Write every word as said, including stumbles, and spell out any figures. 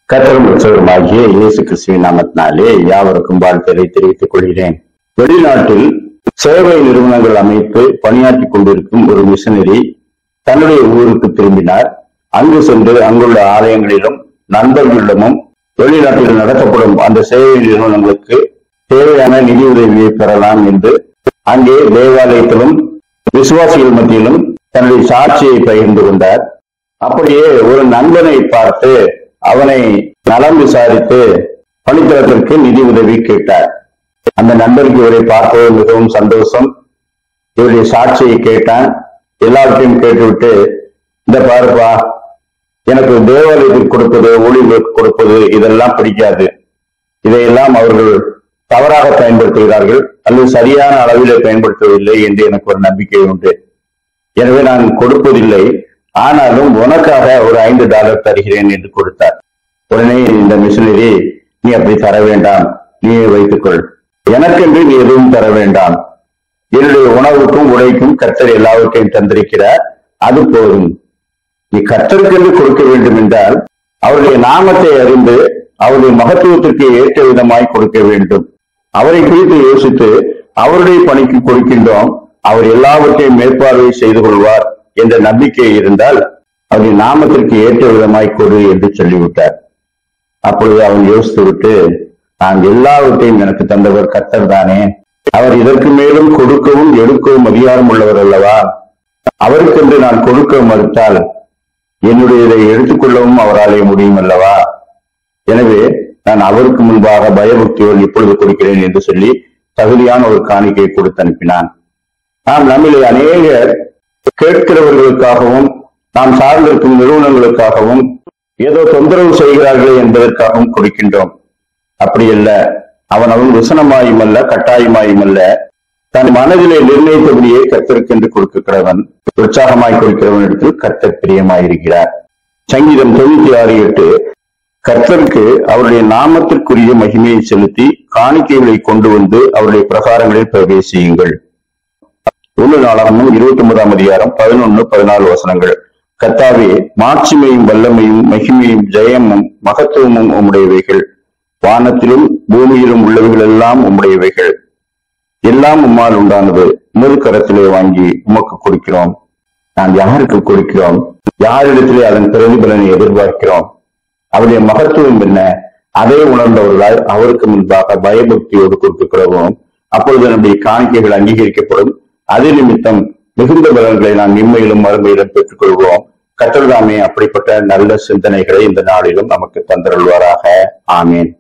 கர்த்தரும் இரட்சகருமாகிய இயேசு கிறிஸ்துவின் நாமத்தினாலே யாவருக்கும் வாழ்த்துக்களை தெரிவித்துக் கொள்கிறேன். வெளிநாட்டில் சேவை நிறுவனங்கள் அமைத்து பணியாற்றி கொண்டிருக்கும் ஒரு மிஷனரி தன்னுடைய ஊருக்கு திரும்பினார். அங்கு சென்று அங்குள்ள ஆலயங்களிலும் நண்பர்களிடமும் வெளிநாட்டில் நடத்தப்படும் அந்த சேவை நிறுவனங்களுக்கு தேவையான நிதி உதவியை பெறலாம் என்று அங்கே தேவாலயத்திலும் விசுவாசிகள் மத்தியிலும் தன்னுடைய சாட்சியை பகிர்ந்து கொண்டார். அப்படியே ஒரு நண்பனை பார்த்து அவனை நலம் விசாரித்து பணித்தளத்திற்கு நிதி உதவி கேட்டார். அந்த நண்பருக்கு இவரை பார்ப்பது மிகவும் சந்தோஷம். இவருடைய சாட்சியை கேட்டான். எல்லாவற்றையும் கேட்டுவிட்டு, இந்த பாருப்பா, எனக்கு தேவாலயத்திற்கு கொடுப்பது, ஊழியர்களுக்கு கொடுப்பது இதெல்லாம் பிடிக்காது. இதையெல்லாம் அவர்கள் தவறாக பயன்படுத்துகிறார்கள் அல்லது சரியான அளவிலே பயன்படுத்துவதில்லை என்று எனக்கு ஒரு நம்பிக்கை உண்டு. எனவே நான் கொடுப்பதில்லை, ஆனாலும் உனக்காக ஒரு ஐந்து டாலர் தருகிறேன் என்று கொடுத்தார். உடனே இந்த மிஷனரி, நீ அப்படி தர வேண்டாம், நீயே வைத்துக்கொள், எனக்கென்று நீ எதுவும் தர வேண்டாம், என்னுடைய உணவுக்கும் உடைக்கும் கர்த்தர் எல்லாவற்றையும் தந்திருக்கிறார், அது போதும். நீ கர்த்தருக்கென்று கொடுக்க வேண்டும் என்றால் அவருடைய நாமத்தை அறிந்து அவருடைய மகத்துவத்திற்கு ஏற்ற விதமாய் கொடுக்க வேண்டும். அவரை குறித்து யோசித்து அவருடைய பணிக்கு கொடுக்கின்றோம், அவர் எல்லாவற்றையும் மேற்பார்வை செய்து கொள்வார் என்ற நம்பிக்கை இருந்தால் அவருடைய நாமத்திற்கு ஏற்ற விதமாய் கொடு என்று சொல்லிவிட்டார். அப்பொழுது அவன் யோசித்து விட்டு, நான் எல்லாவற்றையும் எனக்கு தந்தவர் கர்த்தர் தானே, அவர் இதற்கு மேலும் கொடுக்கவும் எடுக்கவும் அதிகாரம் உள்ளவர் அல்லவா, அவருக்கென்று நான் கொடுக்க மறுத்தால் என்னுடைய இதை எடுத்துக்கொள்ளவும் அவராலே முடியும் அல்லவா, எனவே நான் அவருக்கு முன்பாக பயபக்தியோடு இப்பொழுது கொடுக்கிறேன் என்று சொல்லி தகுதியான ஒரு காணிக்கையை கொடுத்து அனுப்பினான். நாம் நம்மிலே அநேகர் கேட்கிறவர்களுக்காகவும் நாம் சார்ந்திருக்கும் நிறுவனங்களுக்காகவும் ஏதோ தொந்தரவு செய்கிறார்கள் என்பதற்காகவும் கொடுக்கின்றோம். அப்படி அல்ல. அவன் அவன் விசனமாயும் அல்ல, கட்டாயமாயும் அல்ல, தன் மனதிலே நிர்ணயித்தபடியே கர்த்தருக்கென்று கொடுக்கிறவன், உற்சாகமாய் கொடுக்கிறவன் இடத்தில் கர்த்தர் பிரியமாயிருக்கிறார். சங்கீதம் தொண்ணூத்தி ஆறு எட்டு, கர்த்தருக்கு அவருடைய நாமத்திற்குரிய மகிமையை செலுத்தி காணிக்கைகளை கொண்டு வந்து அவருடைய பிரகாரங்களில் பிரவேசியுங்கள். ஒன்று நாளாகமும் இருபத்தி ஒன்பதாம் அதிகாரம் பதினொன்னு பதினாலு வசனங்கள். கர்த்தாவே, மாட்சிமையும் வல்லமையும் மகிமையும் ஜெயமும் மகத்துவமும் உம்முடையவைகள், வானத்திலும் பூமியிலும் உள்ளவைகள் எல்லாம் உம்முடையவைகள், எல்லாம் உம்மால் உண்டானது, உமது கரத்திலே வாங்கி உமக்கு கொடுக்கிறோம். நாம் யாருக்கு கொடுக்கிறோம்? யாரிடத்திலே அதன் பிரதிபலனை எதிர்பார்க்கிறோம்? அவருடைய மகத்துவம் என்ன? அதை உணர்ந்தவர்களால் அவருக்கு முன்பாக பயபக்தியோடு கொடுக்கிறோம். அப்பொழுது நம்முடைய காணிக்கைகள் அங்கீகரிக்கப்படும். அது நிமித்தம் மிகுந்த பலன்களை நாம் இம்மையிலும் மறுமையிலும் பெற்றுக் கொள்வோம். கர்த்தர் தாமே அப்படிப்பட்ட நல்ல சிந்தனைகளை இந்த நாளிலும் நமக்கு தந்தருள்வாராக. ஆமேன்.